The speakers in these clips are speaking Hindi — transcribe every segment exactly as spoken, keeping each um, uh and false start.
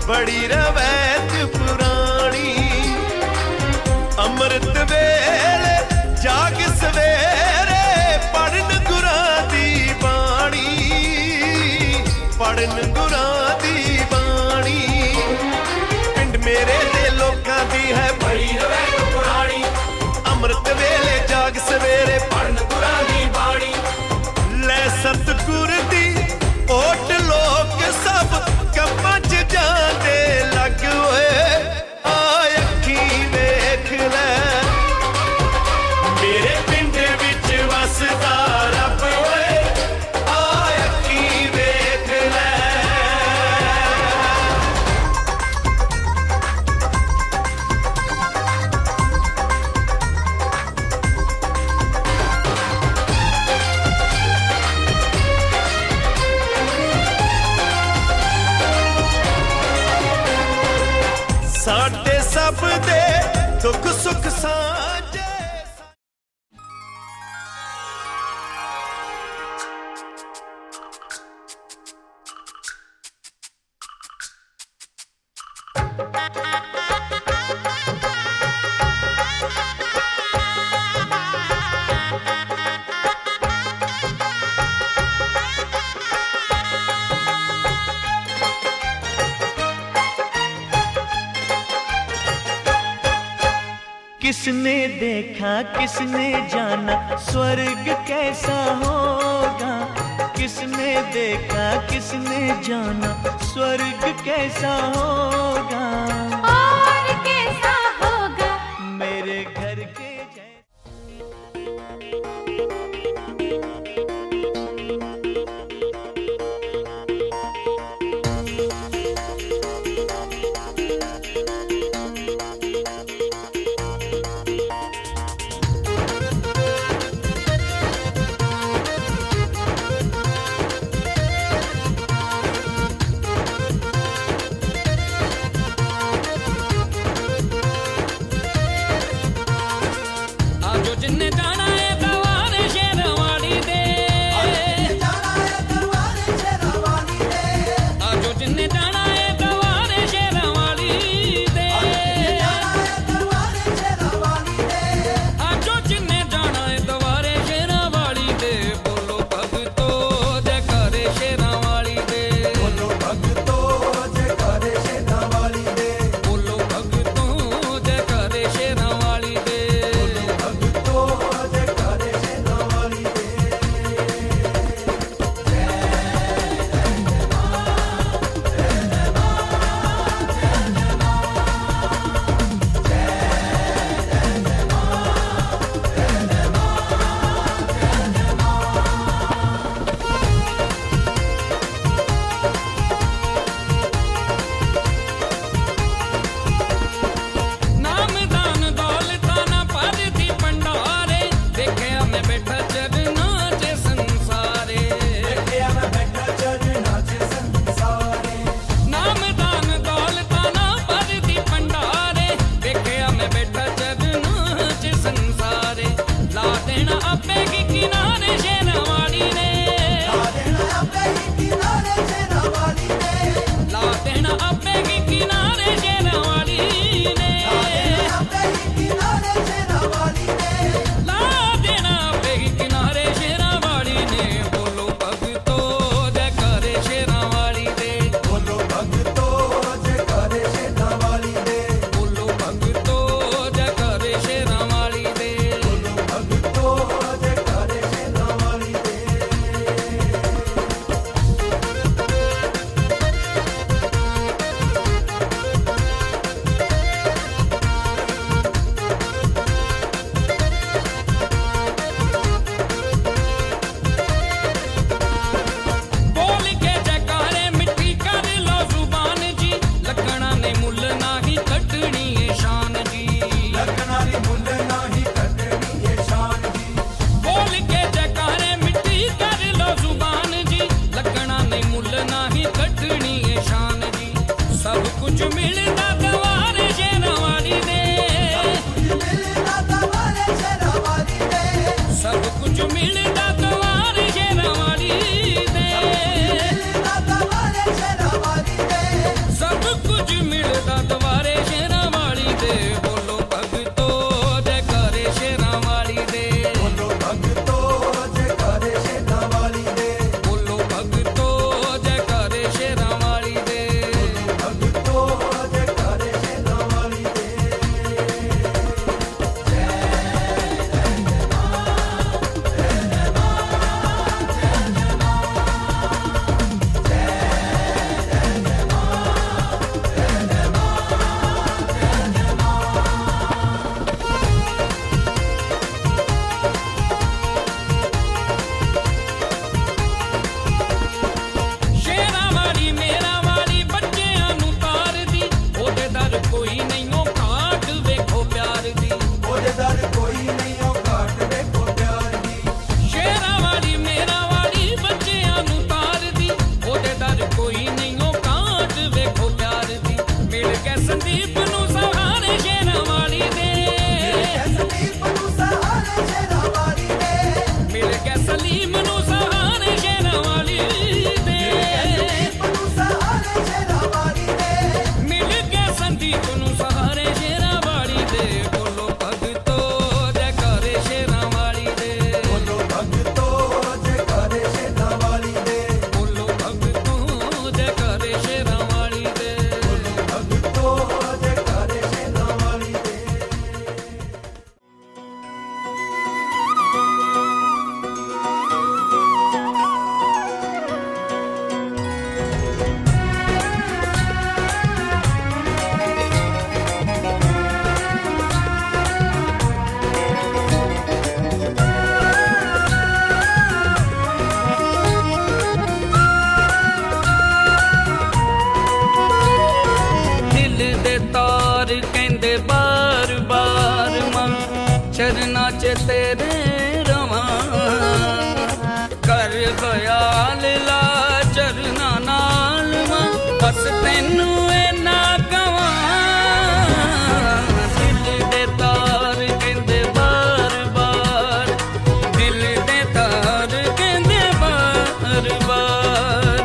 बड़ी रवैत पुरानी। अमृत वेले जाग सवेरे पढ़न गुरां दी बाणी, पढ़न गुरां दी बाणी। पिंड मेरे दे लोकां दी है बड़ी रवैत पुरानी। अमृत वेले जाग सवेरे पढ़न गुरां दी बाणी। ले सतगुर दी ओट लोक सब कम्मां च जांदे लग होए। आ अखीं वेख लै मेरे पिंड विच वसदा रब होए। आ अखीं वेख लै। साडे सब दे दुख सुख साझे। किसने देखा किसने जाना स्वर्ग कैसा होगा। किसने देखा किसने जाना स्वर्ग कैसा होगा। और कैसा होगा मेरे घर के सब कुछ कुछ मिलता द्वारे शेरां वाली दे बोलो भगतो जयकारे शेरां वाली दे बोलो भगतो जयकारे शेरां वाली दे बोलो भगतो जयकारे शेरां वाली दे भगतो जयकारे शेरां वाली दे शेरां वाली मेरा वाली बच्चियां नूं तार दी ओदे दर कोई नहीं ओ घाट वेखो प्यार दी ओदे दर कोई नहीं ओ घाट वेखो प्यार दी शेरां वाली मेरा वाली बच्चियां नूं तार दी ओदे दर कोई नहीं ओ घाट वेखो प्यार दी मिल के संदीप नूं सहारे शेरां वाली दे संदीप नूं सहारे शेरां वाली दे मिल के सलीम नूं सहारे शेरां वाली दे मिल के संदीप नूं सहारे शेरां वाली दे बोलो भगतो जयकारे शेरां वाली दे बोलो भगतो जयकारे शेरां वाली दे बोलो भगतो जयकारे शेरां वाली दे बोलो भगतो जयकारे शेरां वाली दे दिल दे तार कहंदे बार बार मां चरना च तेरे रवां कर खयाल ला चरना नाल मां बस तैनू इना कवां दिल दे तार कहंदे बार बार दिल दे तार कहंदे बार बार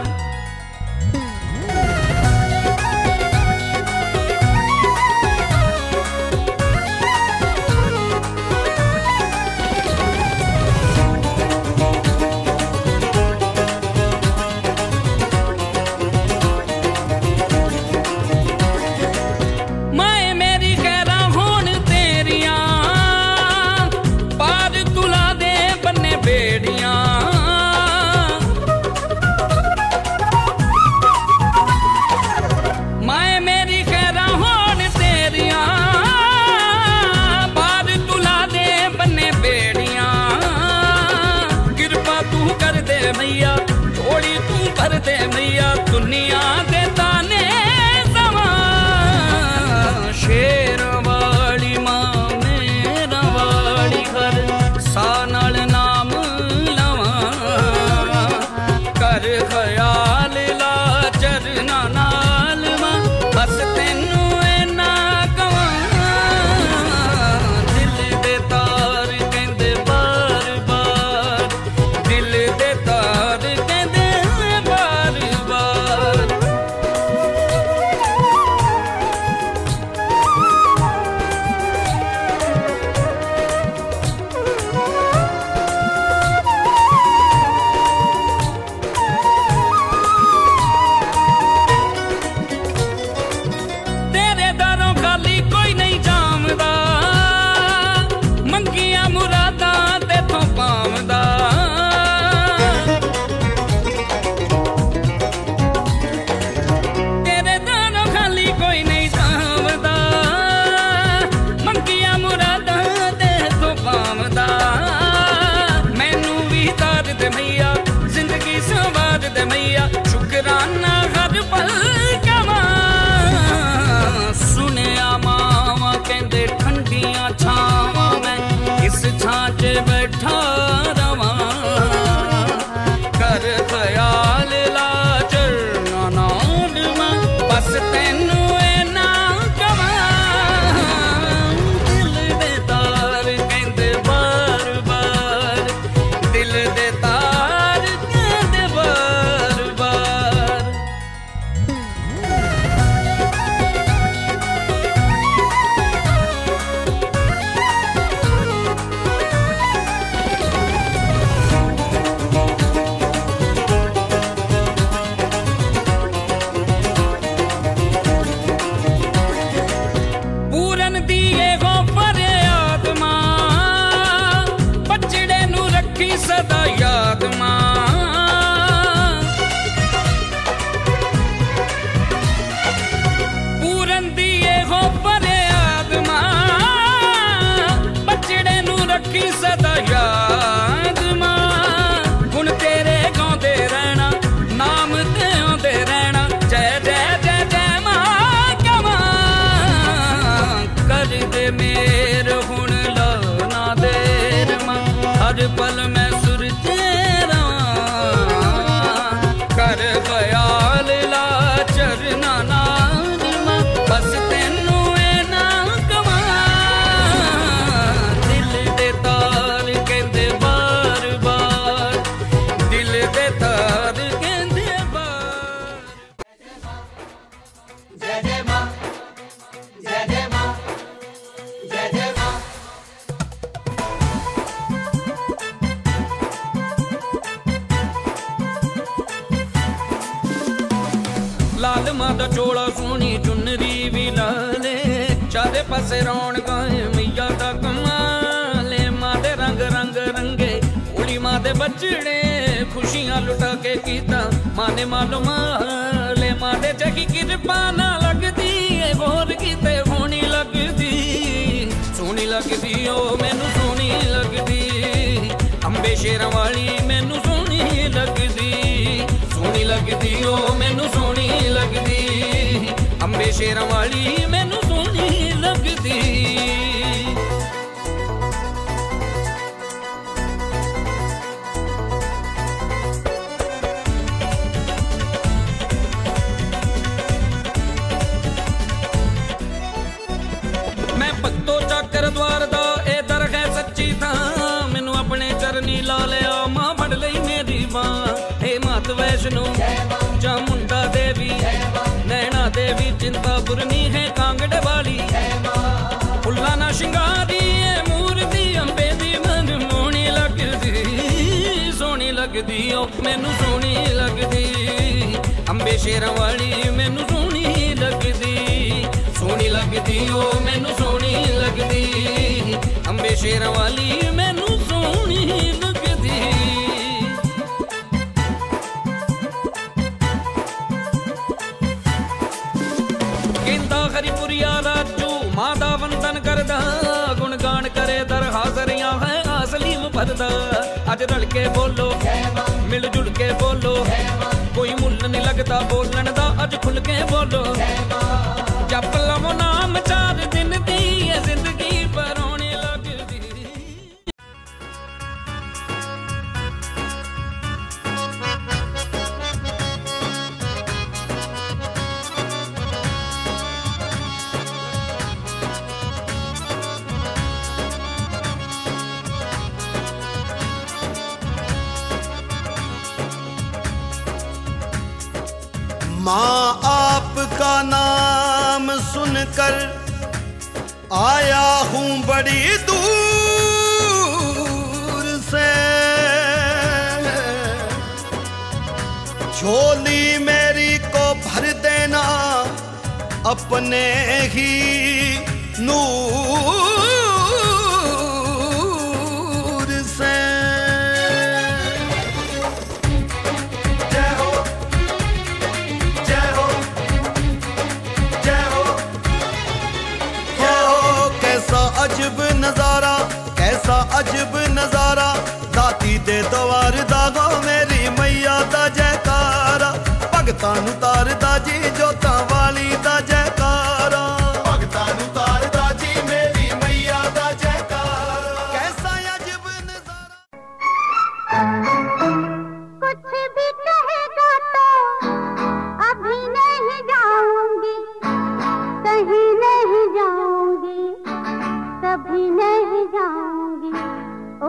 जय जय माँ, जय जय माँ, जय जय माँ। लाल मां दा चोला सोनी चुनरी भी लाले, चारे पासे रौनकां मैया दा कमाले। मां दे रंग रंग रंगे उड़ी मां दे बचड़े, खुशियां लुटा के कीता मां ने मालूमाले। मां दे जगी कृपा ना लगदी होर कीते होनी लगदी, सोहनी लगदी ओ मैनू सोहनी लगदी। अंबे शेरां वाली मैनू सोहनी लगदी, सोहनी लगदी ओ मैनू सोहनी लगदी। अंबे शेरां वाली मैनू सोहनी लगदी। मैं भगतो चाकर द्वार दा ए दर है सच्ची थां, मैनू अपने चरनी ला लिया मां फड़ लई मेरी बां। हे मात वैष्णो चामुंडा देवी, नैना देवी चिंतापुरनी है कांगड़ वाली। फुल्ला ना शिंगारी है मूर्ति अंबे दी मन मोहनी लगदी, सोहनी लगदी ओ मैनू सोहनी लगदी। अंबे शेरां वाली मैनू सोहनी लगदी, सोहनी लगदी ओ मैनू सोहनी लगदी। अंबे शेरां वाली मैनू सोहनी लगदी। कहंदा हरिपुरिया राजू मां दा वंदन करदा, गुणगान करे दर हाजरियां है असलीम भरदा। अज रल के बोलो मिल जुल के बोलो, कोई मुल नहीं लगता बोलन दा, अज खुल के बोलो। जप लवो नाम चार दिन दी ये जिंदगी परोने लगदी। माँ आपका नाम सुनकर आया हूँ बड़ी दूर से, झोली मेरी को भर देना अपने ही नूर से। अजब नजारा कैसा अजब नजारा, दाती दे दवार दागो मेरी मैया दा जयकारा। भगतां नू तारदा जी जोतां वाली दा जयकारा, भगतां नू तारदा जी मेरी मैया दा जयकारा। कैसा अजब नजारा। कुछ भी कहेगा तो अभी नहीं जाऊंगी, कहीं नहीं जाऊंगी, कभी नहीं जाऊंगी। ओ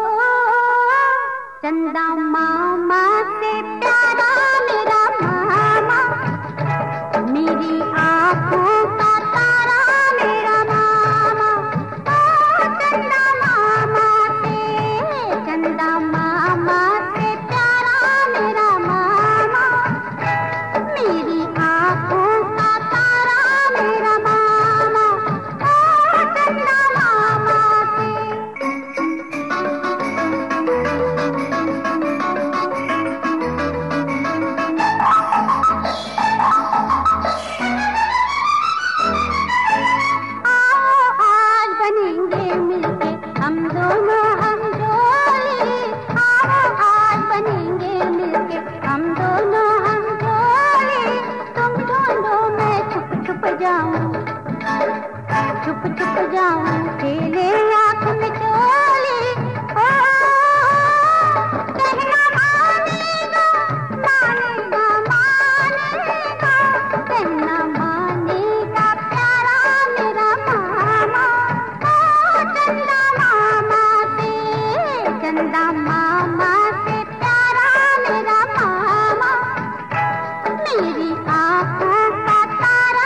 चंदा मामा से प्यारा मेरा मामा, मेरी आंखों का तारा मेरा मामा। ओ चंदा मामा से, चंदा मामा से प्यारा मेरा मामा, मेरी आंखों का तारा मेरा मामा। ओ चंदा मामा से। छुप छुप जाऊं खेले आँख में चोली। ओ कहना मानेगा मानेगा मानेगा, कहना मानेगा प्यारा मेरा मामा। ओ चंदा मामा से, चंदा मामा से प्यारा मेरा मामा, मेरी आँखों का तारा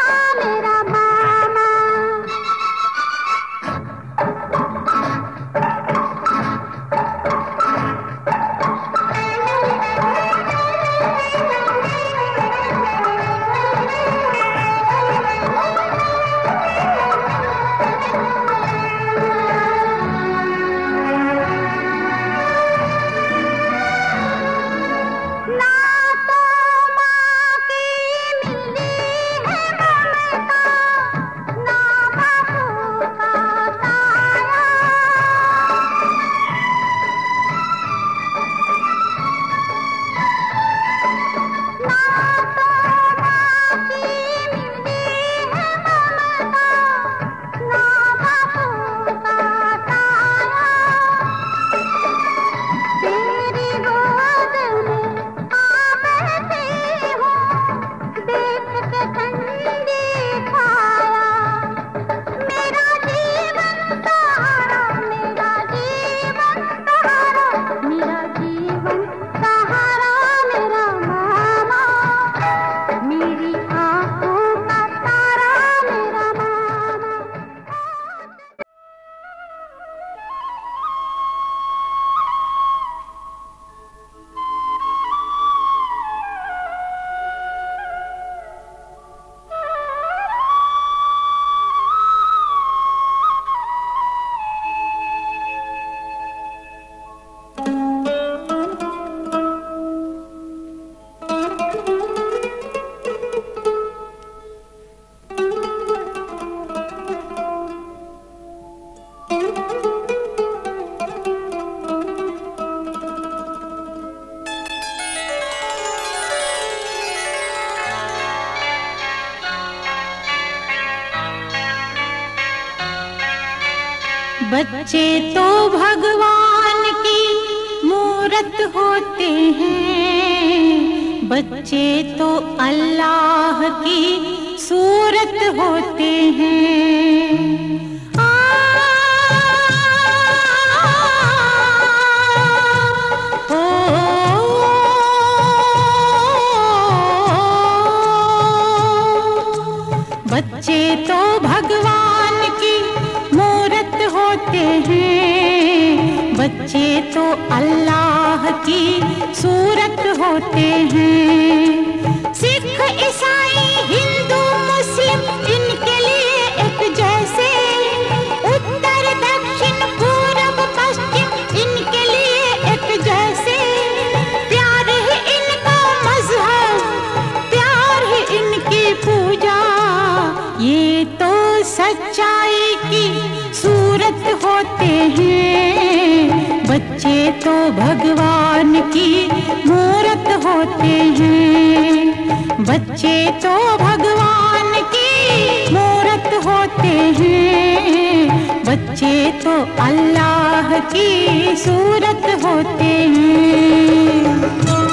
बच्चे तो भगवान की मूरत होते हैं, बच्चे तो अल्लाह की सूरत होते हैं। आ, ओ, बच्चे तो भगवान की मूरत होते हैं, बच्चे तो अल्लाह की सूरत होते हैं। सिख ईसाई हिंदू मुस्लिम इनके लिए एक जैसे, उत्तर दक्षिण पूरब पश्चिम इनके लिए एक जैसे। प्यार ही इनका मजहब, प्यार ही इनकी पूजा, ये तो सच्चाई की सूरत होते हैं। बच्चे तो भगवान की मूरत होते हैं, बच्चे तो भगवान की मूरत होते हैं, बच्चे तो अल्लाह की सूरत होते हैं।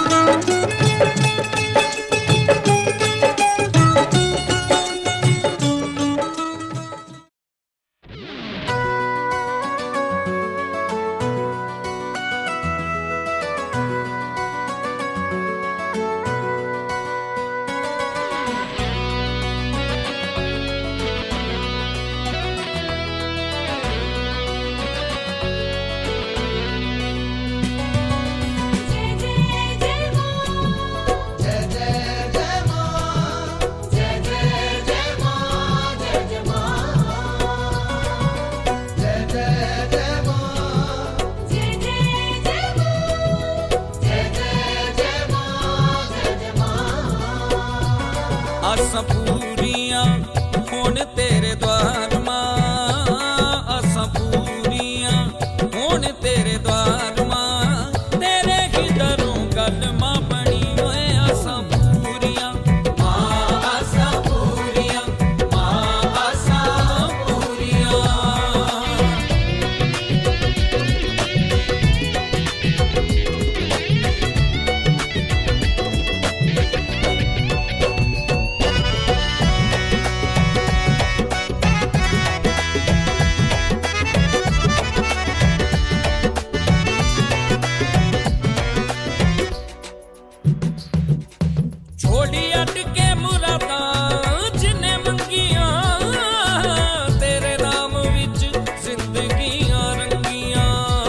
आसां पूरियां होण तेरे द्वार मां, आसां पूरियां होण तेरे द्वार मां, तेरे ही दरों गल मां बनी होए। आसां पूरियां मां, आसां पूरियां मां, आसां पूरियां। छोड़ी अट के मुरादां जिन्ने मंगियां, तेरे नाम विच जिंदगियां रंगियां।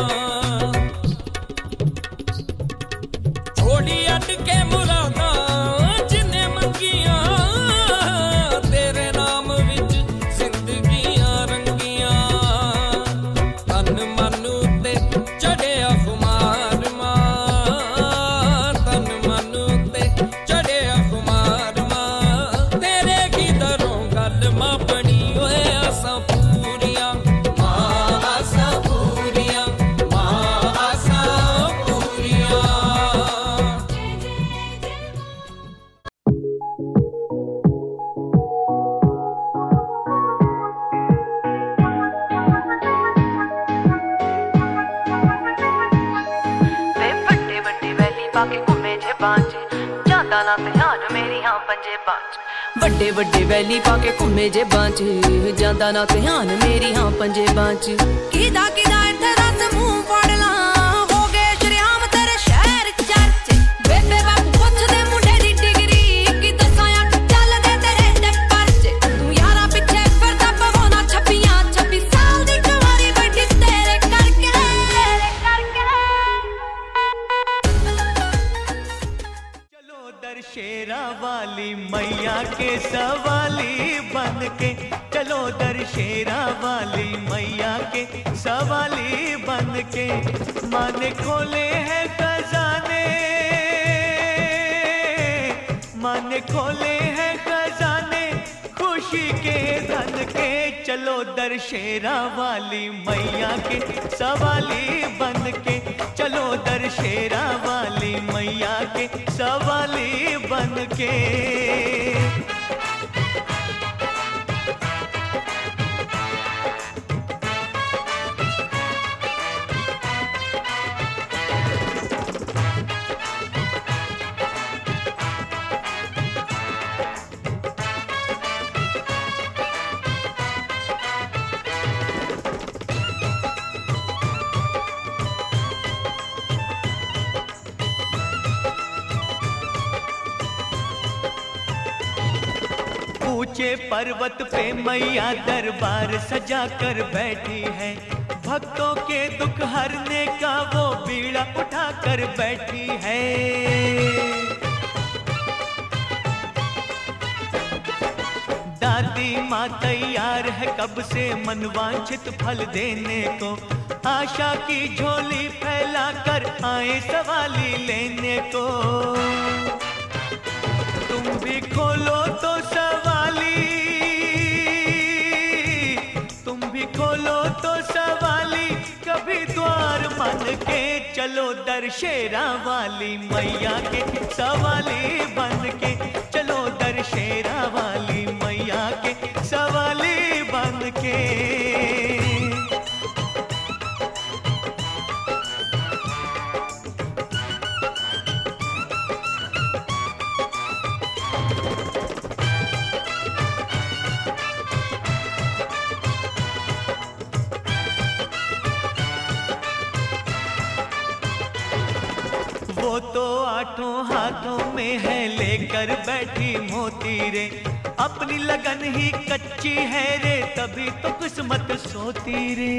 छोड़ी अट के मुरादां जिन्ने मंगियां, तेरे नाम विच जिंदगियां रंगियां। तन मन उते चढ़िया खुमार मां, तन मन उते चढ़िया खुमार मां, तेरे की दरों गल मां बनी होए। आसां पूरियां मां, आसां पूरियां मां, आसां पूरियां। वे बड़े बड़े वैली पाके घूमे जे बांझ, जांदा ना ध्यान मेरी हाँ पंजे बांझ। ਵੱਡੇ ਵੱਡੇ ਵੈਲੀ ਪਾ ਕੇ ਘੁੰਮੇ ਜੇ ਬਾਂਝ, ਜਾਂਦਾ ਨਾ ਧਿਆਨ ਮੇਰੀ ਹਾਂ ਪੰਜੇ ਬਾਂਝ। ਕਿਦਾ ਕਿਦਾ ਇੱਥੇ ਰਸ ਮੂੰਹ ਫੜ ਲਾਂ, ਹੋ ਗਏ ਸ਼ਰਿਆਮ ਤੇਰੇ ਸ਼ਹਿਰ ਚਰਚੇ। ਬੇਬੇ ਬਾਪੂ ਪੁੱਛਦੇ ਮੁੰਡੇ ਦੀ ਡਿਗਰੀ, ਕੀ ਦੱਸਾਂ ਅੱਖ ਚੱਲਦੇ ਤੇਰੇ ਤੇ ਪਰਚੇ। ਤੂੰ ਯਾਰਾਂ ਪਿੱਛੇ ਫਿਰਦਾ ਪਵਾਉਣਾ ਛੱਬੀਆਂ, ਛੱਬੀ ਸਾਲ ਦੀ ਕੁਆਰੀ ਵੱਡੀ ਤੇਰੇ ਕਰਕੇ ਕਰਕੇ। चलो दरशेरा वाली मैया के सवाली बन के, चलो दरशेरा वाली मैया के सवाली बन के। माँ ने खोले हैं खजाने, माँ ने खोले हैं खजाने खुशी के धन के। चलो दरशेरा वाली मैया के सवाली बन के, चलो दरशेरा वाली मैया के सवाली बन के। ऊंचे पर्वत पे मैया दरबार सजा कर बैठी है, भक्तों के दुख हरने का वो बीड़ा उठा कर बैठी है। दादी माँ तैयार है कब से मनवांछित फल देने को, आशा की झोली फैला कर आए सवाली लेने को। तुम भी खोलो तो सवाली, तुम भी खोलो तो सवाली, कभी द्वार मन के चलो दरशेरा वाली मैया के सवाली बन के, चलो दरशेरा वाली मैया के सवाली बन के। वो तो आठों हाथों में है लेकर बैठी मोती रे, अपनी लगन ही कच्ची है रे, तभी तो किस्मत सोती रे।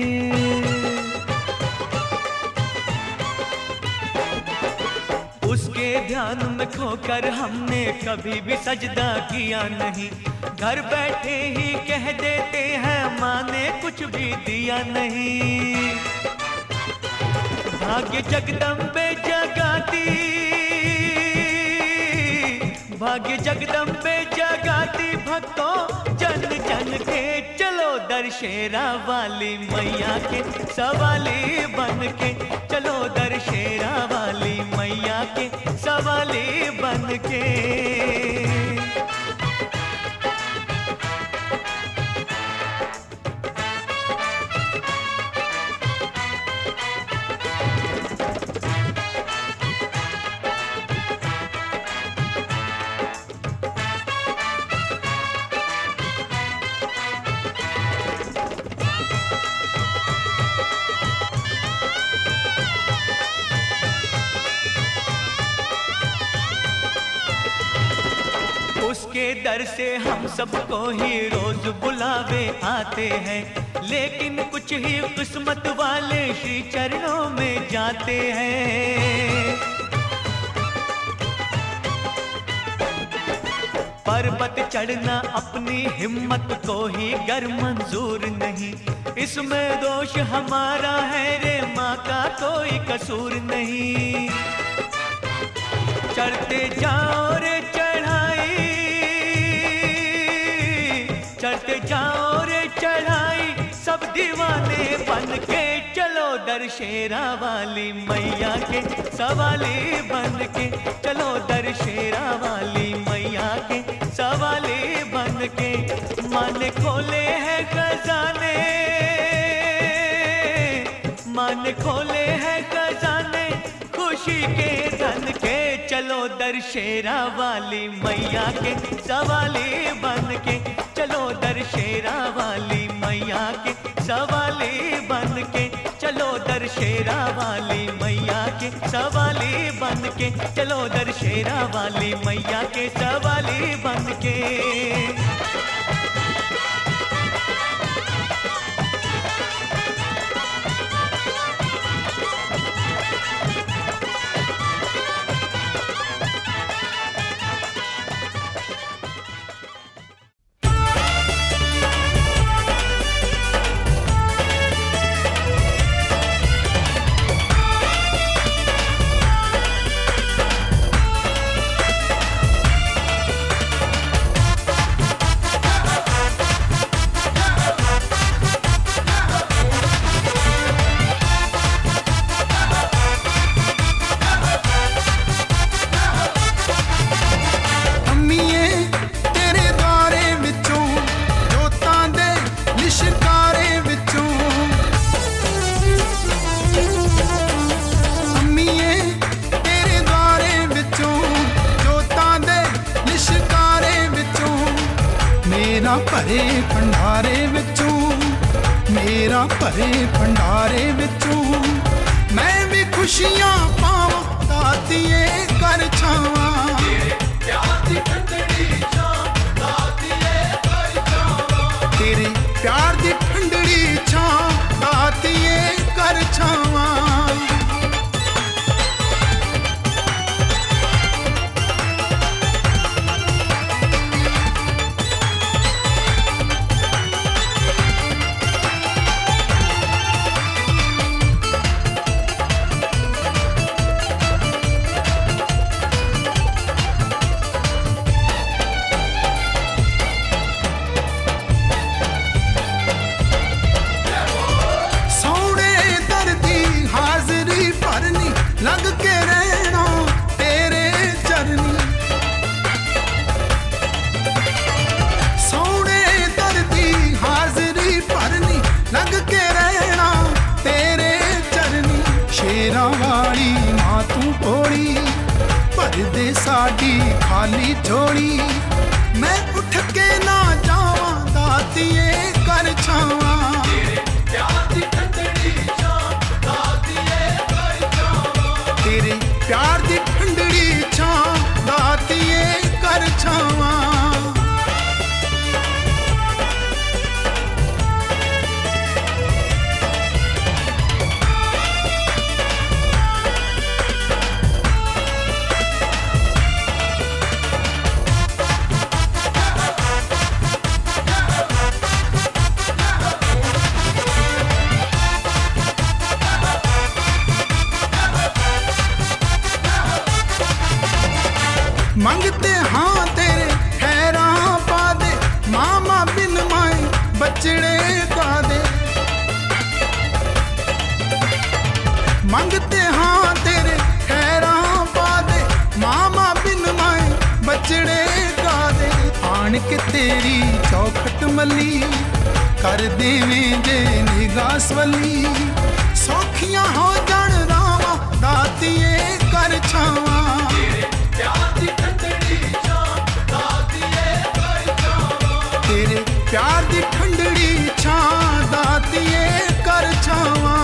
उसके ध्यान में खोकर हमने कभी भी सजदा किया नहीं, घर बैठे ही कह देते हैं माँ ने कुछ भी दिया नहीं। भाग्य जगदम्बे जगाती, भाग्य जगदम्बे जगाती भक्तों जन जन के, चलो दरशेरा वाली मैया के सवाली बन के, चलो दरशेरा वाली मैया के सवाली बन के। उसके दर से हम सबको ही रोज बुलावे आते हैं, लेकिन कुछ ही किस्मत वाले श्री चरणों में जाते हैं। पर्वत चढ़ना अपनी हिम्मत को ही गर मंजूर नहीं, इसमें दोष हमारा है रे, माँ का कोई कसूर नहीं। चढ़ते जाओ रे चढ़ाई, चढ़ते जाओ रे चढ़ाई, सब दीवाने बन के, चलो दरशेरा वाली मैया के सवाली बन के, चलो दरशेरा वाली मैया के सवाली बन के। माँ ने खोले हैं खजाने, माँ ने खोले हैं खजाने खुशी के धन के, चलो दरशेरा वाली मैया के सवाली बन के, चलो दरशेरा वाली मैया के सवाली बन के, चलो दरशेरा वाली मैया के सवाली बन के, चलो दरशेरा वाली मैया के सवाली बन के। ਭਰੇ ਭੰਡਾਰੇ ਵਿੱਚੋਂ ਮੇਰਾ ਭਰੇ ਭੰਡਾਰੇ ਵਿੱਚੋਂ ਮੈਂ ਵੀ ਖੁਸ਼ੀਆਂ ਪਾਵਾਂ ਦਾਤੀਏ ਕਰ ਛਾਵਾਂ ਤੇਰੇ ਪਿਆਰ ਦੀ ਠੰਡੜੀ ਛਾਂ ਦਾਤੀਏ ਕਰ साडी खाली झोली मैं उठ के ना जावा दातिए कर छावा तेरे प्यार दी ठंडड़ी छां दातिए कर छावा तेरे प्यार दी ठंडड़ी छां दातिए कर छावा मंगते हाँ तेरे हैरान पा दे मामा बिन माए बचड़े का दे मंगते हाँ तेरे हैरान पा दे मामा बिन माए बचड़े का दे आन के तेरी चौखट मली कर देवें जे निगाह स्वली सौखियां हो जान रावा दातिए कर छावा तेरे प्यार दी ठंडड़ी छां दातिए कर छावा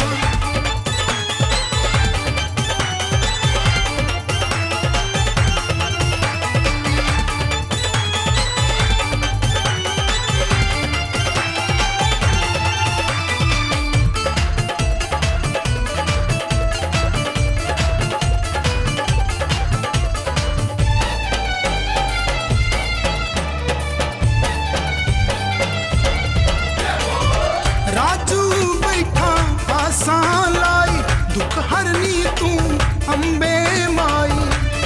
राजू बैठा आसान लाई दुख हरनी तू अम्बे माई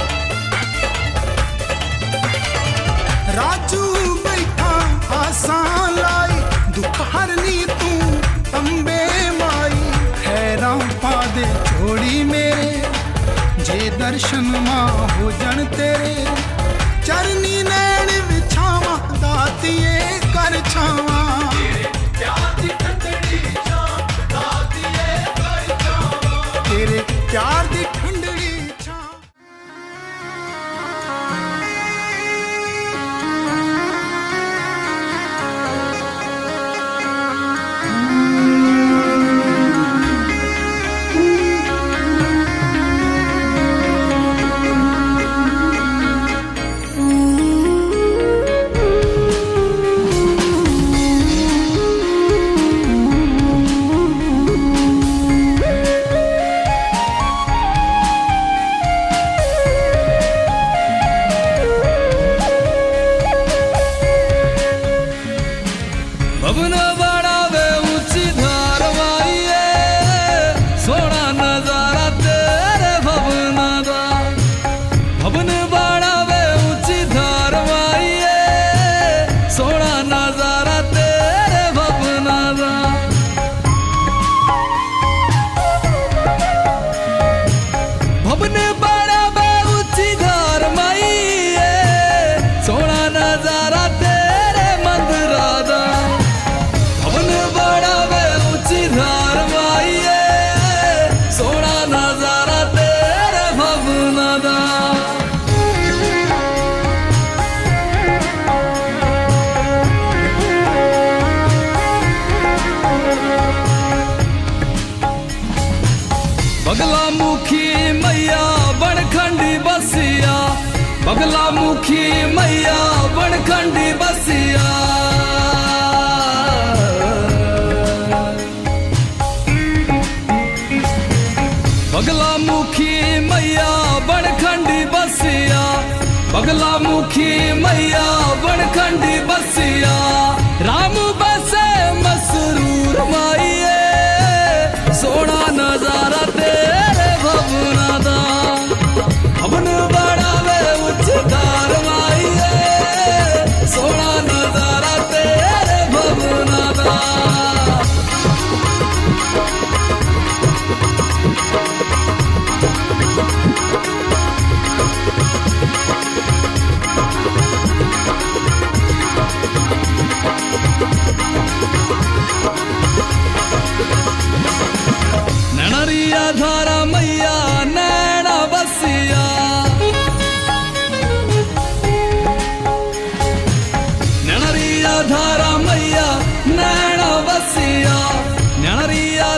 राजू बैठा आसान लाई दुख हरनी तू अम्बे माई हैरान पा दे छोड़ी मेरे जे दर्शन मां हो जन तेरे चरनी नैन बिछावा दातिए कर छावा तेरे प्यार दी ठंडड़ी छां बगला मुखी मैया बनखंडी बसिया बगला मुखी मैया बनखंडी बसिया बगला मुखी मैया बनखंडी बसिया राम बसे मसरूर माइए सोना नजारा तेरे भवना दा भवन बड़ा वे उच्चदार माइए सो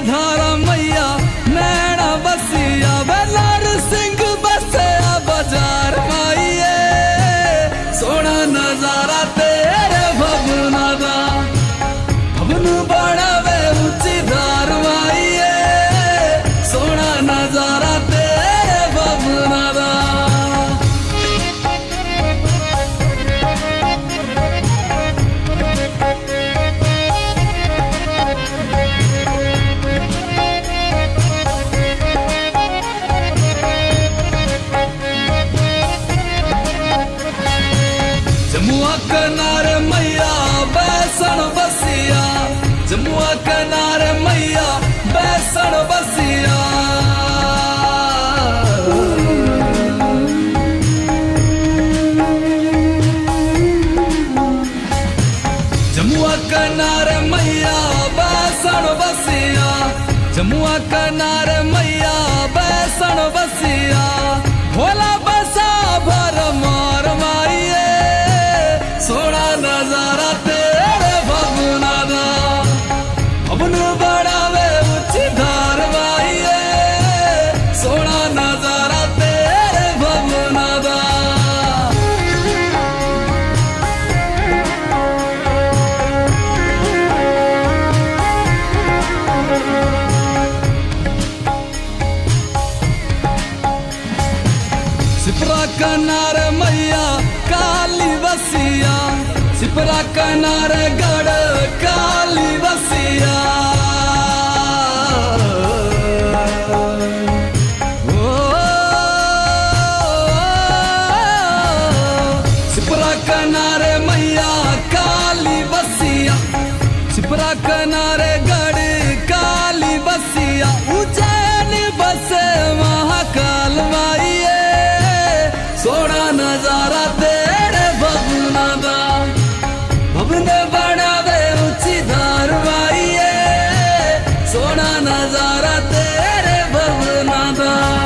धारा मैया नैना बसिया बेलार सिंह बसिया बाजार माइए सोना नजारा तेरे भवना दा भवन बनावे ऊंची धार माइए सोना नजारा तेरे भवना दा जमुआ किनारे मैया बैसन बसिया जमुआ किनारे मैया बैसन बसिया जमुआ किनारे मैया बैसन बसिया जमुआ किनारे मैया बैसन बसिया भोला बसा भर मार माइए सोना नजारा तेरे भवना दा भवन बढ़ावे ऊंची धार माइए सोना नजारा तेरे भवना दा सिपरा किनारे मैया काली बसिया सिपरा किनारे गढ़ काली बसिया ओ सिपरा किनारे मैया काली बसिया सिपरा किनारे गढ़ काली बसिया उज्जैन बसे महाकाल माइए सोना नजारा तेरे भवना दा भवन बनावे ऊंची धार माइए सोना नजारा तेरे भवना दा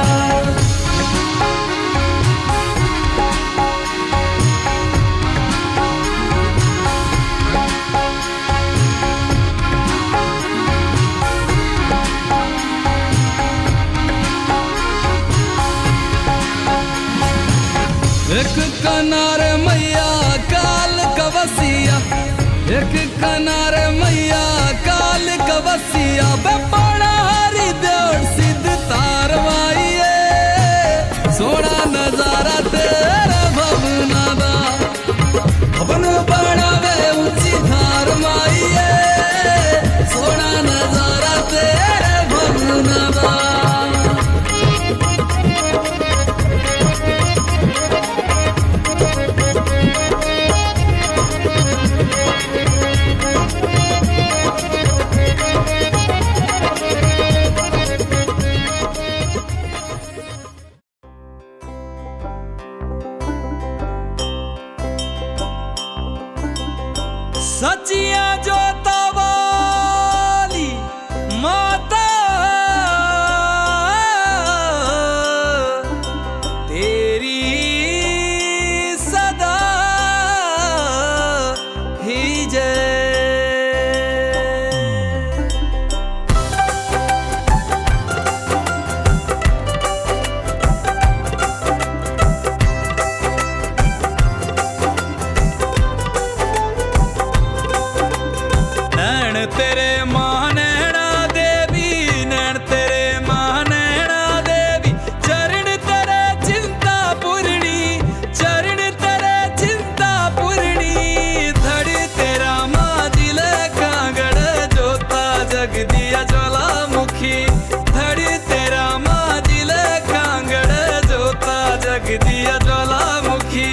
एक किनारे मैया काल कवसिया एक किनारे मैया काल कवसिया बेपड़ा हरी देव सिद्ध तार माइए सोना नजारा तेरे भवना दा भवन बढ़ावे ऊंची धार माइए सोना नजारा तेरे भवना दा सचिया जोता वाली माता तेरी सदा ही जय तेरे मां नैना देवी नैन तेरे मां नैना देवी चरण तेरे चिंता पूर्णी चरण तेरे चिंता पूर्णी धड़ तेरा मां दिल कांगड़ जोता जग दिया ज्वालामुखी धड़ तेरा मां दिल कांगड़ जोता जग दिया ज्वालामुखी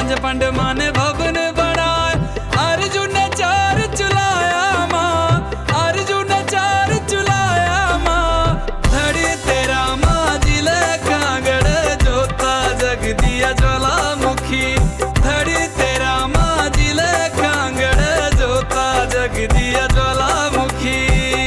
पंज पंड माने भवन बनाए अर्जुन ने चार चुलाया माँ अर्जुन ने चार चुलाया माँ धड़ी तेरा माँ जिले कांगड़ जोता जग दिया ज्वालामुखी धड़ी तेरा माँ जिले कांगड़ जोता जग दिया ज्वालामुखी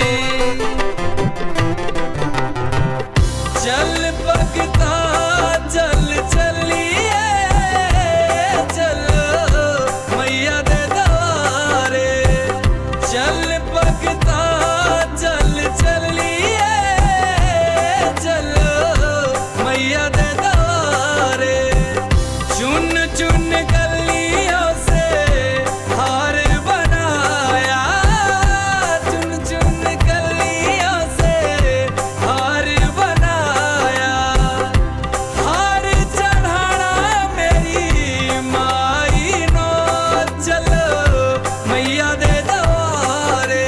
चल भगता चल चलिए चल मैया दे द्वारे चल भगता चल चलिए चल मैया दे द्वारे चुन चुन गलियों से हार बनाया चुन चुन गलियों से हार बनाया हार चढ़ाना मेरी माई नो चलो मैया दे द्वारे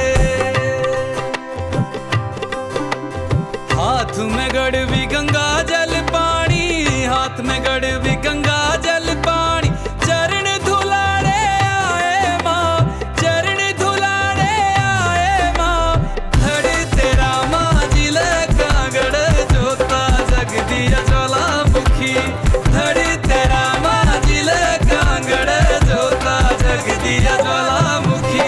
हाथ में गड़वी गंगा जल पानी हाथ में गड़वी गंगा जल पानी चरण धुलाने आए माँ चरण धुलाने आए माँ धड़ी तेरा माँ जिले कांगड़ जोता जग दिया ज्वालामुखी धड़ी तेरा माँ जिले कांगड़ जोता जग दिया ज्वालामुखी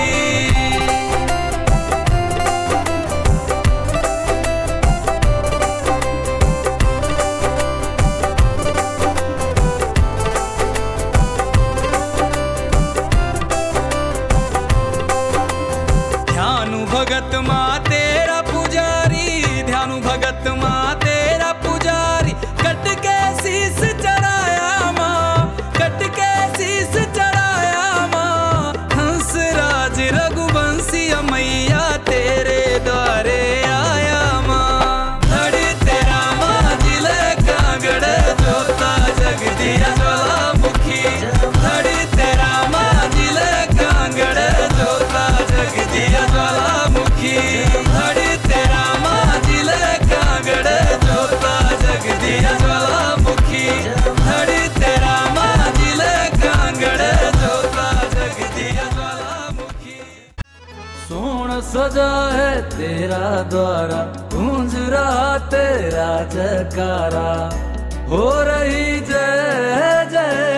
ध्यानु भगत माँ तेरा पुजारी ध्यानु भगत माँ तेरा पुजारी कट के शीस चढ़ाया माँ कट के शीस चढ़ाया माँ हंस राज रघुवंशी मैया तेरे द्वारे आया माँ धड़ी तेरा माँ जिले कांगड़ जोता जग दिया ज्वालामुखी धड़ी तेरा माँ जिले कांगड़ जोता जग दिया ज्वालामुखी धड़ी तेरा माँ जिले कांगड़ जोता जग दिया ज्वालामुखी धड़ी तेरा माँ जिले कांगड़ जोता जग दिया ज्वालामुखी सोना सजा है तेरा द्वारा गूंज रहा तेरा जयकारा हो रही जय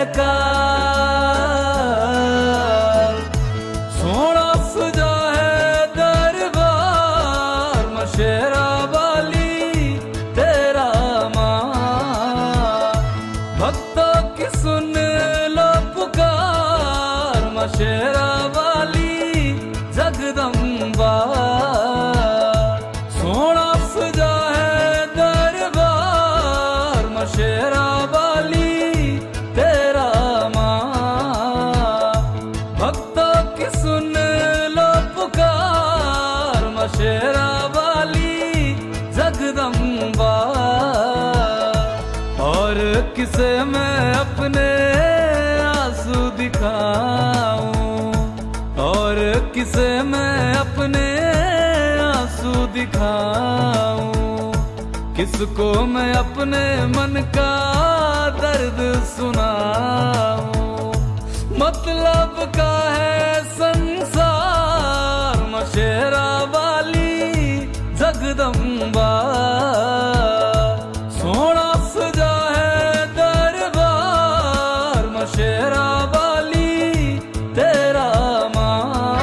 जयकार सोना सजा है दरबार मशेरा वाली तेरा माँ भक्तों की सुन लो पुकार मशेरा वाली जगदम्बा सोना सजा है दरबार मशेरा वाली तेरा माँ भक्तों की सुन लो पुकार मशेरा वाली जगदम्बा और किसे मैं अपने आंसू दिखाऊं और किसे मैं अपने आंसू दिखाऊं किसको मैं अपने मन का दर्द सुनाऊं मतलब का है संसार मशेरा वाली जगदम्बा सोना सजा है दरबार मशेरा वाली तेरा माँ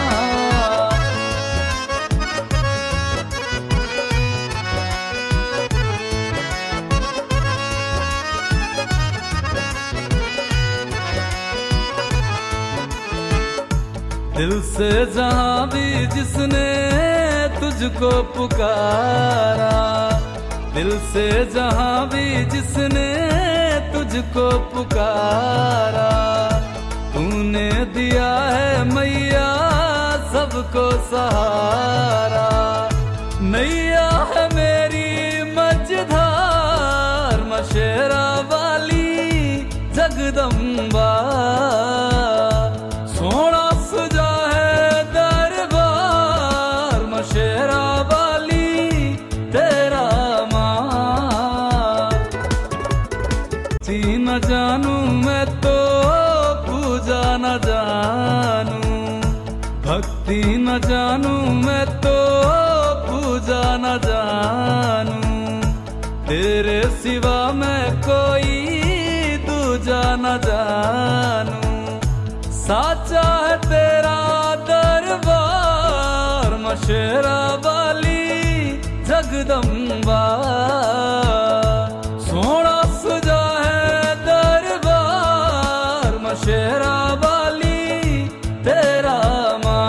दिल से जहां भी जिसने तुझको पुकारा दिल से जहां भी जिसने तुझको पुकारा तूने दिया है मैया सबको सहारा नैया है मेरी मझधार मशेरा वाली जगदम्बा सोना सजा है दरबार मशेरा वाली तेरा माँ सी न जानू मैं तो भक्ति न जानू मैं तो पूजा न जानू, तेरे सिवा मैं कोई दूजा न जानू। साचा है तेरा दरबार मशेरा वाली जगदम्बा, सोना सुजा है दरबार मशेरा वाली तेरा माँ।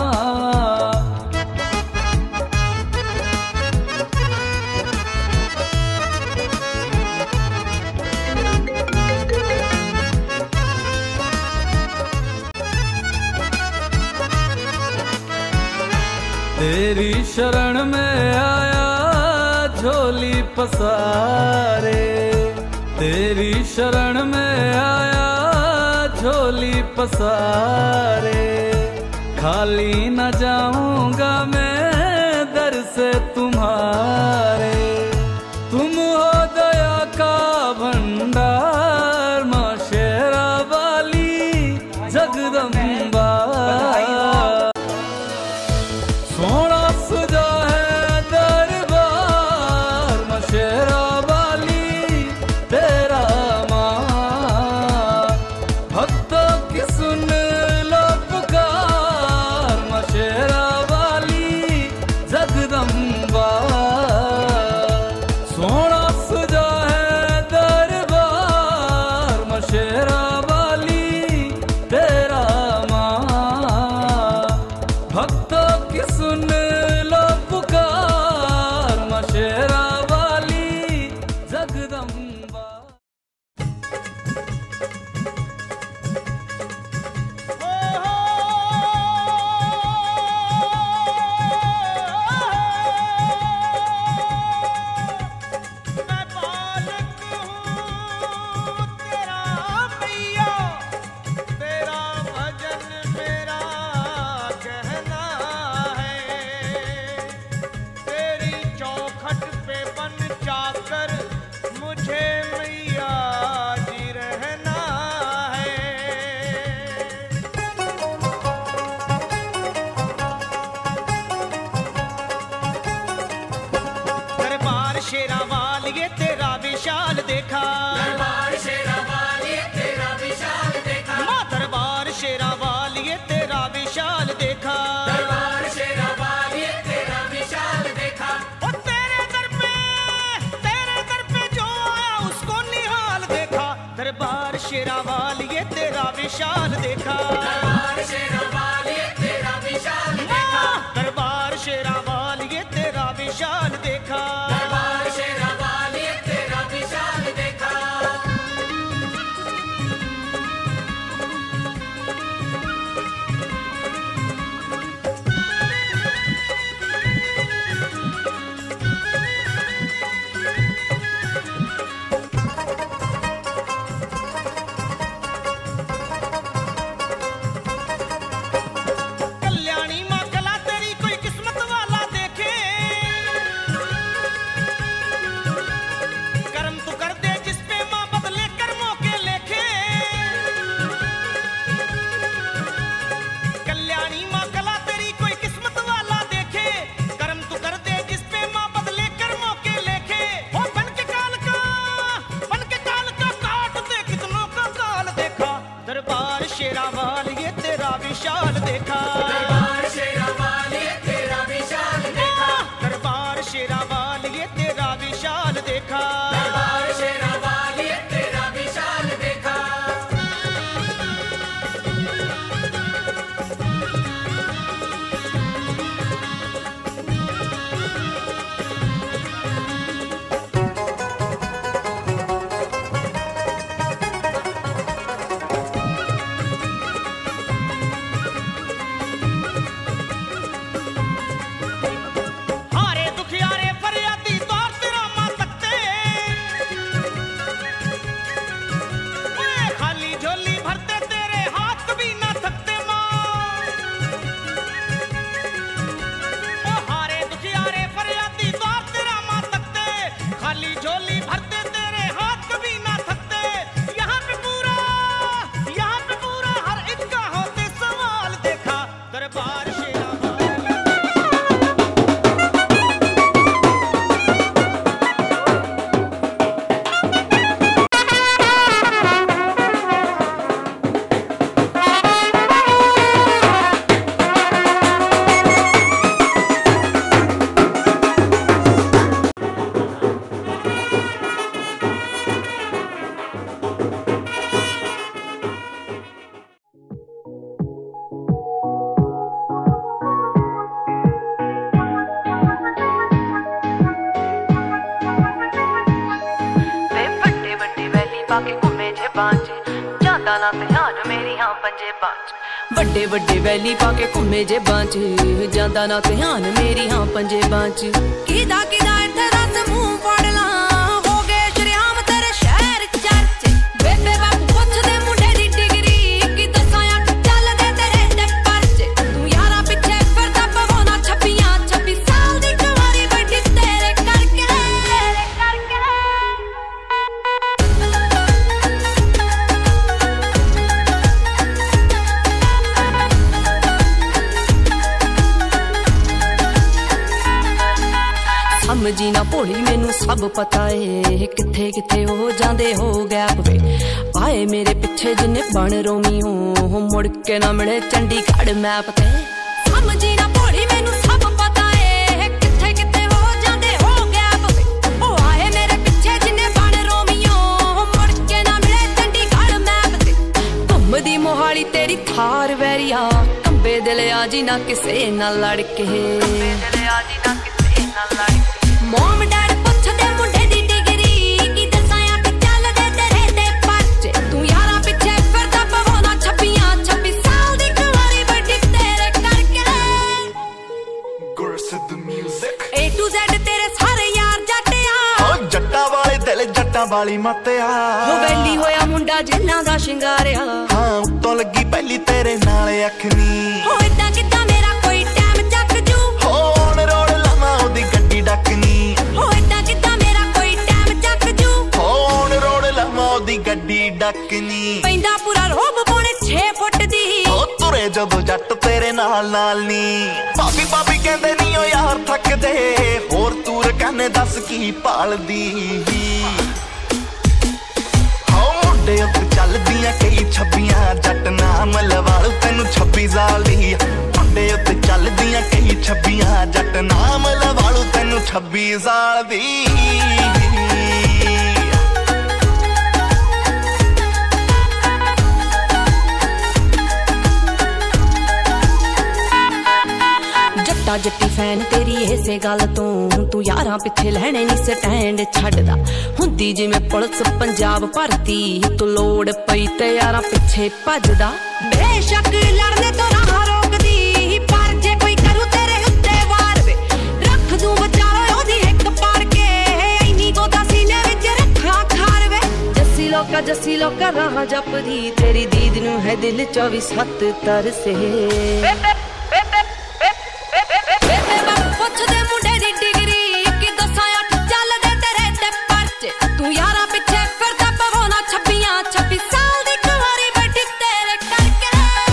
तेरी शरण में आया झोली पसारे, तेरी शरण में आया झोली पसारे। खाली न जाऊंगा मैं दर से तुम्हारे, तुम हो दया का भंडार माँ शेरा वाली जगदम्बा। सोना सुजा है दरबार मशेरा वाली तेरा माँ, भक्तों की सुन लो पुकार मशेरा वाली जगदम्बा। सोना सुजा है दरबार मशेरा वाली तेरा माँ, भक्तों की सुन लो पुकार मशेरा वाली जगदम्बा। मैं बालक हूँ तेरा मैया, तेरा भजन मेरा कहना है। तेरी चौखट पे बन जाकर मुझे मैया जी रहना है। दरबार शेरा वालिए तेरा विशाल देखा, दरबार शेरा वालिए तेरा विशाल देखा। माँ दरबार शेरा वालिए तेरा विशाल देखा, दरबार शेरा वालिए तेरा विशाल देखा। और तेरे दर पे तेरे दर पे जो आया उसको निहाल देखा, दरबार शेरा वालिए तेरा विशाल देखा, दरबार शेरा वालिए तेरा विशाल देखा। दरबार शेरा वालिए तेरा विशाल देखा, दरबार शेरा वालिए तेरा विशाल देखा। कल्याणी माँ कला तेरी कोई किस्मत वाला देखे, कर्म तू कर दे जिस पे माँ बदले कर्मों के लेखे। कल्याणी माँ कला तेरी कोई किस्मत वाला देखे, कर्म तू कर दे जिस पे माँ बदले कर्मों के लेखे। ओ बन के काल का बन के काल का काट दे कितनों का काल देखा, दरबार शेरा वालिए तेरा विशाल देखा, दरबार शेरा वालिए तेरा विशाल देखा। दरबार शेरा वालिए तेरा विशाल देखा, दरबार शेरा वालिए तेरा विशाल देखा। हारे दुखियारे फरियादी द्वार तेरा माँ तकते, ओए खाली झोली भरते तेरे हाथ कभी ना थकते माँ। ओ हारे दुखियारे फरियादी द्वार तेरा माँ तकते, खाली झोली भरते तेरे हाथ कभी ना थकते। यहाँ पे पूरा यहाँ पे पूरा हर एक का होते सवाल देखा, दरबार शेरा बांझ जांदा ना ध्यान मेरी हाँ पंजे बांझ ਵੱਡੇ ਵੱਡੇ ਵੈਲੀ ਪਾ ਕੇ ਘੁੰਮੇ ਜੇ ਬਾਂਝ ਜਾਂਦਾ ਨਾ ਧਿਆਨ ਮੇਰੀ ਹਾਂ ਪੰਜੇ ਬਾਂਝ ਕਿਦਾ ਕਿਦਾ ਇੱਥੇ ਰਸ ਮੂੰਹ ਫੜ ਲਾਂ ਹੋ ਗਏ ਸ਼ਰਿਆਮ ਤੇਰੇ ਸ਼ਹਿਰ ਚਰਚ ਬੇਬੇ ਬਾਪੂ ਪੁੱਛਦੇ ਮੁੰਡੇ ਦੀ ਡਿਗਰੀ ਕੀ ਦੱਸਾਂ ਅੱਖ ਚੱਲਦੇ ਤੇਰੇ ਤੇ ਪਰਚੇ ਤੂੰ ਯਾਰਾਂ ਪਿੱਛੇ ਫਿਰਦਾ ਪਵਾਉਣਾ ਛੱਬੀਆਂ ਛੱਬੀ ਸਾਲ ਦੀ ਕੁਆਰੀ ਬੈਠੀ ਤੇਰੇ ਕਰਕੇ ਤੇਰੇ ਕਰਕੇ ਸਮਝੀ ਨਾ ਭੋਲੀ ਮੈਨੂੰ ਸਭ ਪਤਾ ਏ ਕਿੱਥੇ ਕਿੱਥੇ ਹੋ ਜਾਂਦੇ ਹੋ ਗੈਪ ਵੇ ਆਏ ਮੇਰੇ ਪਿੱਛੇ ਜਿੰਨੇ ਬਣ ਰੋਮੀ ਹੋ ਮੁੜ ਕੇ ਨਾ ਮਿਲੇ ਚੰਡੀਗੜ੍ਹ ਮੈਪ ਤੇ ਸਮਝੀ ਨਾ ਭੋਲੀ ਮੈਨੂੰ ਸਭ ਪਤਾ ਏ ਕਿੱਥੇ ਕਿੱਥੇ ਹੋ ਜਾਂਦੇ ਹੋ ਗੈਪ ਵੇ ਉਹ ਆਏ ਮੇਰੇ ਪਿੱਛੇ ਜਿੰਨੇ ਬਣ ਰੋਮੀ ਹੋ ਮੁੜ ਕੇ ਨਾ ਮਿਲੇ ਚੰਡੀਗੜ੍ਹ ਮੈਪ ਤੇ ਘੁੰਮਦੀ ਮੋਹਾਲੀ ਤੇਰੀ ਥਾਰ ਵੈਰੀਆ ਕੰਬੇ ਦਿਲ ਆ ਜੀ ਨਾ ਕਿਸੇ ਨਾਲ ਲੜ ਕੇ ਕੰਬੇ ਦਿਲ ਆ ਜੀ ਨਾ ਕਿਸੇ ਨਾਲ ਲੜ ਮੋਮ ਡੈਡ ਪੁੱਛਦੇ ਮੁੰਡੇ ਦੀ ਡਿਗਰੀ ਕੀ ਦੱਸਾਂ ਅੱਖ ਚੱਲਦੇ ਤੇਰੇ ਤੇ ਪਰਚੇ ਤੂੰ ਯਾਰਾਂ ਪਿੱਛੇ ਫਿਰਦਾ ਪਵਾਉਣਾ ਛੱਬੀਆਂ ਛੱਬੀ ਸਾਲ ਦੀ ਕੁਆਰੀ ਬੈਠੀ ਤੇਰੇ ਕਰਕੇ Gursidh music A to Z ਤੇਰੇ ਸਾਰੇ ਯਾਰ ਜੱਟਿਆ ਓ ਜੱਟਾਂ ਵਾਲੇ ਦਿਲ ਜੱਟਾਂ ਵਾਲੀ ਮੱਤਿਆ ਹੋ ਵੈਲੀ ਹੋਇਆ ਮੁੰਡਾ ਜਿੰਨਾ ਦਾ ਸ਼ਿੰਗਾਰਿਆ ਹਾਂ ਉੱਤੋਂ ਲੱਗੀ ਪਹਿਲੀ ਤੇਰੇ ਨਾਲ ਅੱਖ ਨੀ ਹੋ ਏਦਾਂ ਕਿੱਦਾਂ ਮੇਰਾ ਕੋਈ ਟਾਈਮ ਚੱਕ ਜੂ ਹੋਣ ਰੋੜ ਲਾਵਾਂ ਉਹਦੀ ਗੱਡੀ ਡੱਕਨੀ ਹੋ ਏਦਾਂ ਕਿੱਦਾਂ ਮੇਰਾ ਕੋਈ ਟਾਈਮ ਚੱਕ ਜੂ ਹੋਣ ਰੋੜ ਲਾਵਾਂ ਉਹਦੀ ਗੱਡੀ ਡੱਕਨੀ ਪੈਂਦਾ ਪੂਰਾ ਰੋਬ ਪੌਣੇ ਛੇ ਫੁੱਟ ਦੀ ਉਹ ਤੁਰੇ ਜਦੋਂ ਜੱਟ ਤੇਰੇ ਨਾਲ ਨਾਲ ਨੀ ਭਾਬੀ ਭਾਬੀ ਕਹਿੰਦੇ ਨੀ ਓ ਯਾਰ ਥੱਕਦੇ ਹੋਰ ਤੂਰ ਕਹਿੰਦੇ ਦੱਸ ਕੀ ਭਾਲਦੀ ਹਾਂ ਮੁੰਡੇ ਉੱਤੇ ਚੱਲਦੀਆਂ ਕਈ ਛੱਬੀਆਂ ਜੱਟ ਨਾਮ ਲਵਾਲੂ ਤੈਨੂੰ ਛੱਬੀ ਸਾਲ ਦੀ ਮੁੰਡੇ ਉੱਤੇ ਚੱਲਦੀਆਂ ਕਈ ਛੱਬੀਆਂ ਜੱਟ ਨਾਮ ਲਵਾਲੂ ਤੈਨੂੰ ਛੱਬੀ ਸਾਲ ਦੀ ਜੱਟਾ ਜੱਟੀ ਫੈਨ ਤੇਰੀ ਇਸੇ ਗੱਲ ਤੋਂ ਤੂੰ ਯਾਰਾਂ ਪਿੱਛੇ ਲੈਣੇ ਨਹੀਂ ਸਟੈਂਡ ਛੱਡਦਾ ਹੁੰਦੀ ਜਿਵੇਂ ਪੁਲਿਸ ਪੰਜਾਬ ਭਰਤੀ ਤੂੰ ਲੋੜ ਪਈ ਤੇ ਯਾਰਾਂ ਪਿੱਛੇ ਭੱਜਦਾ ਬੇਸ਼ੱਕ ਲੜਨੇ ਤੋਂ ਰਾਹ ਰੋਕਦੀ ਪਰ ਜੇ ਕੋਈ ਕਰੂ ਤੇਰੇ ਉੱਤੇ ਵਾਰ ਵੇ ਰੱਖ ਦੂੰ ਵਿਚਾਰੋ ਉਹਦੀ ਇੱਕ ਪਾੜ ਕੇ ਐਨੀ ਗੋਦਾ ਸੀਨੇ ਵਿੱਚ ਰੱਖਾਂ ਖਾਰ ਵੇ ਜੱਸੀ ਲੋਕਾ ਜੱਸੀ ਲੋਕਾ ਰਾਹ ਜਪਦੀ ਤੇਰੀ ਦੀਦ ਨੂੰ ਹੈ ਦਿਲ ਚੌਵੀ ਸੱਤ ਤਰਸੇ ਪੁੱਛਦੇ ਮੁੰਡੇ ਦੀ ਡਿਗਰੀ ਕੀ ਦੱਸਾਂ ਅੱਖ ਚੱਲਦੇ ਤੇਰੇ ਤੇ ਪਰਚੇ ਤੂੰ ਯਾਰਾਂ ਪਿੱਛੇ ਫਿਰਦਾ ਪਵਾਉਣਾ ਛੱਬੀਆਂ ਛੱਬੀ ਸਾਲ ਦੀ ਕੁਆਰੀ ਬੈਠੀ ਤੇਰੇ ਕਰਕੇ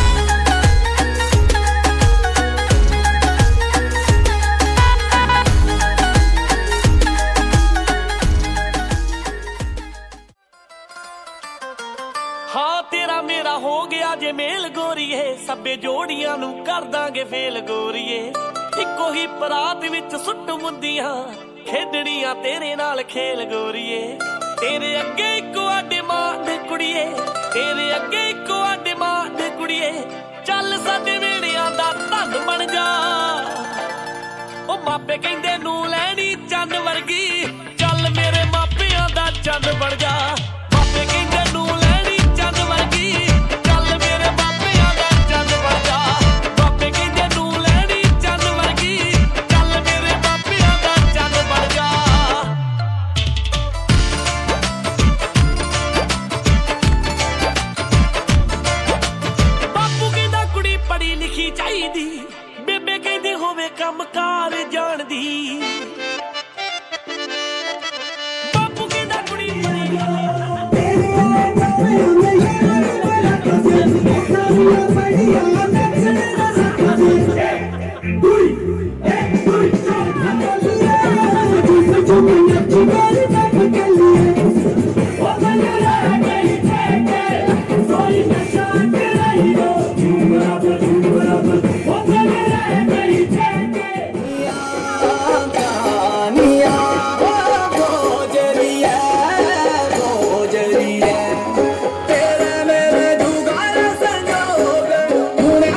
ਹਾਂ ਤੇਰਾ ਮੇਰਾ ਹੋ ਗਿਆ ਜੇ ਮੇਲ ਗੋਰੀਏ ਸੱਬੇ ਜੋੜੀਆਂ ਨੂੰ ਕਰ ਦਾਂਗੇ ਫੇਲ ਗੋਰੀਏ ਇੱਕੋ ਹੀ ਪਰਾਤ ਵਿੱਚ ਸੁੱਟ ਮੁੰਦੀਆਂ ਖੇਡਣੀਆਂ ਤੇਰੇ ਨਾਲ ਖੇਲ ਗੋਰੀਏ ਤੇਰੇ ਅੱਗੇ ਇੱਕੋ ਆ ਡਿਮਾਂਡ ਕੁੜੀਏ ਤੇਰੇ ਅੱਗੇ ਇੱਕੋ ਆ ਡਿਮਾਂਡ ਕੁੜੀਏ ਚੱਲ ਸਾਡੇ ਵੇੜਿਆਂ ਦਾ ਧੰਨ ਬਣ ਜਾ ਉਹ ਮਾਪੇ ਕਹਿੰਦੇ ਨੂੰ ਲੈਣੀ ਚੰਨ ਵਰਗੀ ਚੱਲ ਮੇਰੇ ਮਾਪਿਆਂ ਦਾ ਚੰਨ ਬਣ ਜਾ ਮਾਪੇ ਕਹਿੰਦੇ ਨੂੰ ਲੈਣੀ ਚੰਨ ਵਰਗੀ ਚੱਲ ਮੇਰੇ ਮਾਪਿਆਂ ਦਾ ਚੰਨ ਬਣ ਜਾ ਮਾਪੇ ਕਹਿੰਦੇ ਨੂੰ ਲੈਣੀ ਚੰਨ ਵਰਗੀ ਚੱਲ ਮੇਰੇ ਮਾਪਿਆਂ ਦਾ ਚੰਨ ਬਣ ਜਾ ਬਾਪੂ ਕਹਿੰਦਾ ਕੁੜੀ ਪੜ੍ਹੀ ਲਿਖੀ ਚਾਹੀਦੀ ਬੇਬੇ ਕਹਿੰਦੀ ਹੋਵੇ ਕੰਮ ਕਾਰ ਜਾਣਦੀ ਬਾਪੂ ਕਹਿੰਦਾ ਕੁੜੀ ਪੜ੍ਹੀ तेरे मेरे जुगाड़ संजोग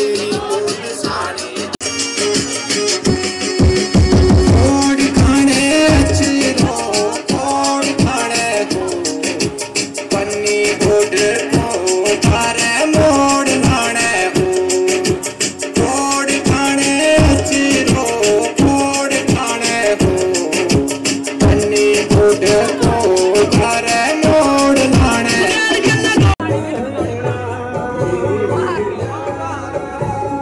तेरी मूड सारी कोड खाने अचरो कोड खाने को पन्नी घोट को थारे मोड़ लाने को कोड खाने अचरो कोड खाने को पन्नी घोट को थारे मोड़ लाने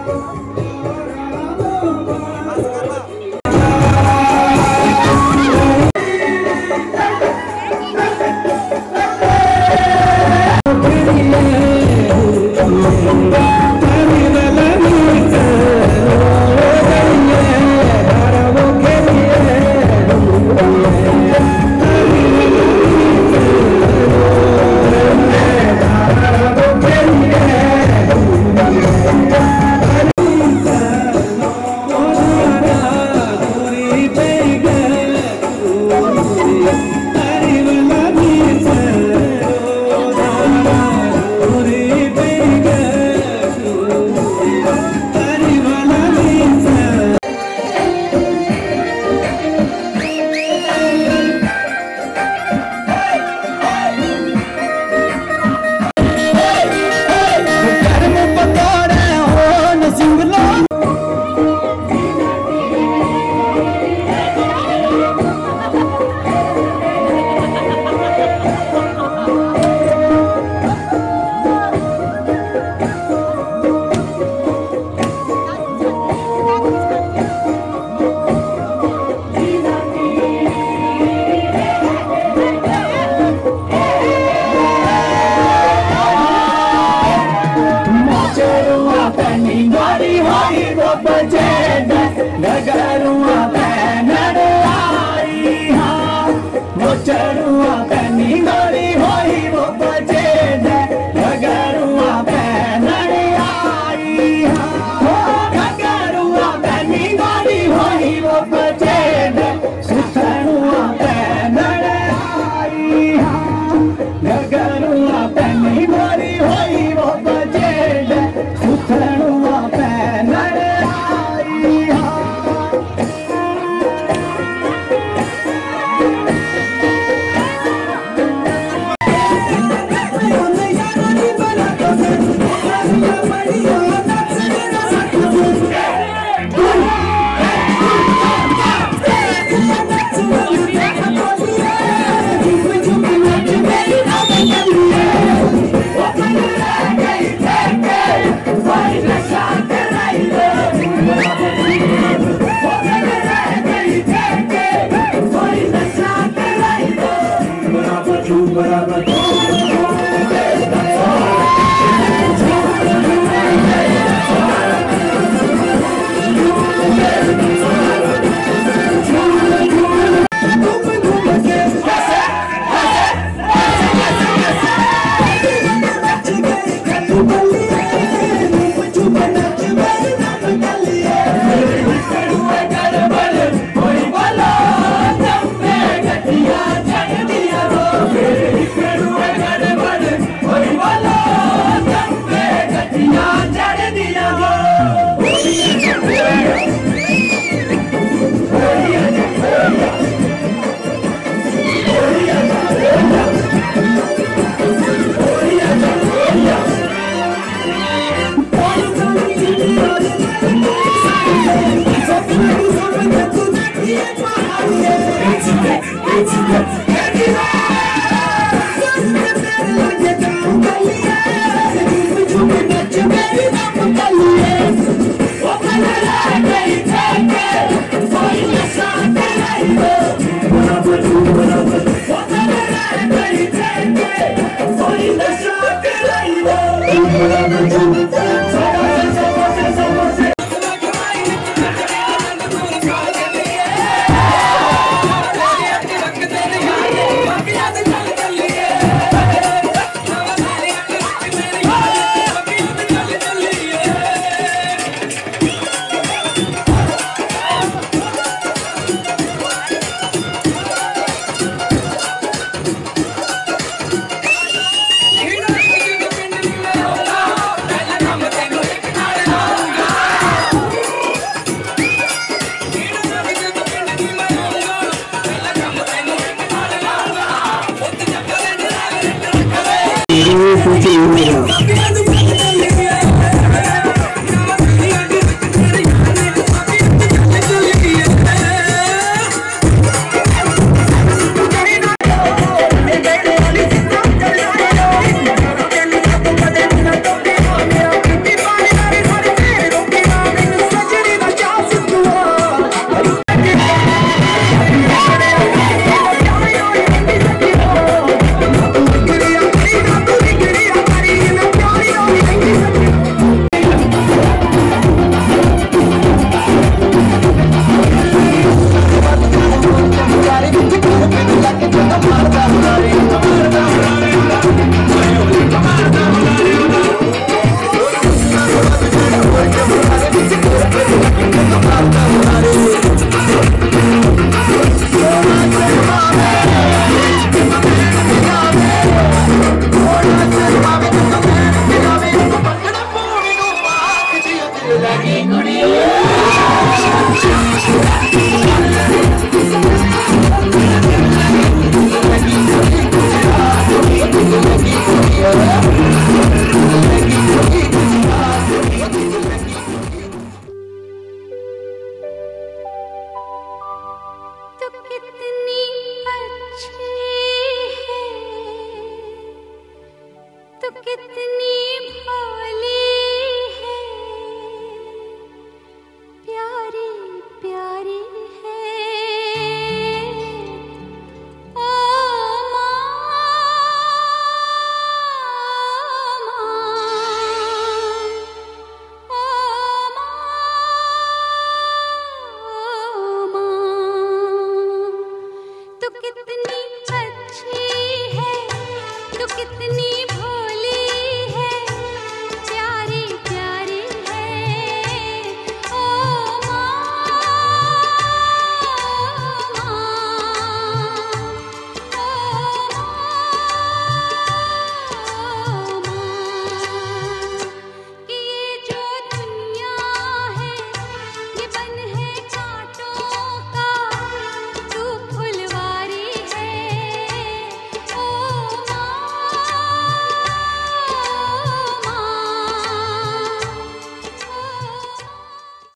लगी कुड़ी